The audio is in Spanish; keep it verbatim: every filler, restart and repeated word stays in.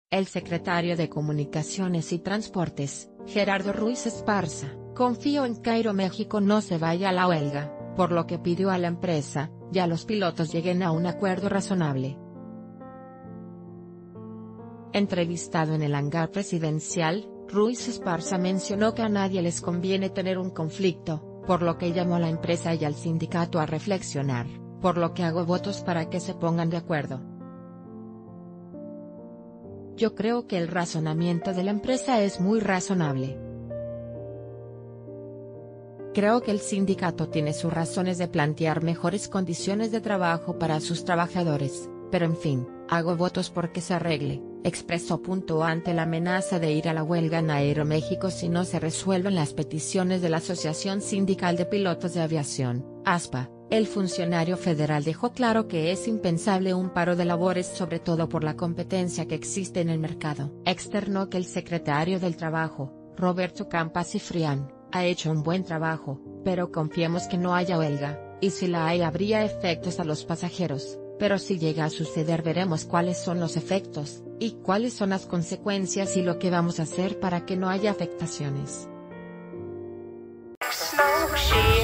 El secretario de Comunicaciones y Transportes, Gerardo Ruiz Esparza, confió en que Aeroméxico no se vaya a la huelga, por lo que pidió a la empresa, y a los pilotos lleguen a un acuerdo razonable. Entrevistado en el hangar presidencial, Ruiz Esparza mencionó que a nadie les conviene tener un conflicto, por lo que llamó a la empresa y al sindicato a reflexionar, por lo que hago votos para que se pongan de acuerdo. Yo creo que el razonamiento de la empresa es muy razonable. Creo que el sindicato tiene sus razones de plantear mejores condiciones de trabajo para sus trabajadores, pero en fin, hago votos porque se arregle, expresó. Ante la amenaza de ir a la huelga en Aeroméxico si no se resuelven las peticiones de la Asociación Sindical de Pilotos de Aviación, ASPA, el funcionario federal dejó claro que es impensable un paro de labores, sobre todo por la competencia que existe en el mercado. Externó que el secretario del Trabajo, Roberto Campa Cifrián, ha hecho un buen trabajo, pero confiemos que no haya huelga, y si la hay habría efectos a los pasajeros, pero si llega a suceder veremos cuáles son los efectos, y cuáles son las consecuencias y lo que vamos a hacer para que no haya afectaciones.